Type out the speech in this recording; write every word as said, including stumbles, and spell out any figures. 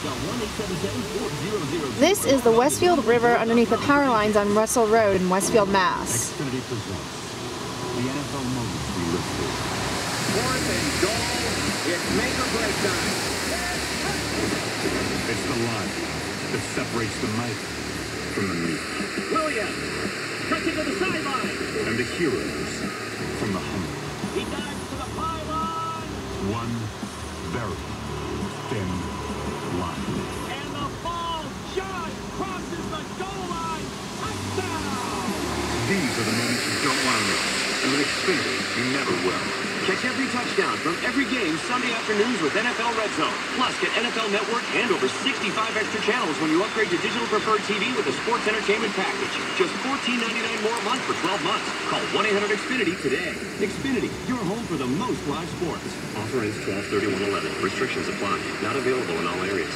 This is the Westfield River underneath the power lines on Russell Road in Westfield, Mass. Xfinity presents the N F L moments we live through. Fourth and goal. It's make or break time. It's the line that separates the might from the meat. Williams, stretching to the sideline. And the heroes from the humble. He dives to the pylon. One very thin line. And the ball just crosses the goal line. Touchdown! These are the moments you don't want to miss. And with Xfinity, you never will. Catch every touchdown from every game Sunday afternoons with N F L Red Zone. Plus, get N F L Network and over sixty-five extra channels when you upgrade to digital preferred T V with a sports entertainment package. Just fourteen ninety-nine more a month for twelve months. Call one eight hundred X Finity today. Xfinity, your home for the most live sports. Offer ends twelve thirty-one eleven. Restrictions apply. Not available in all areas.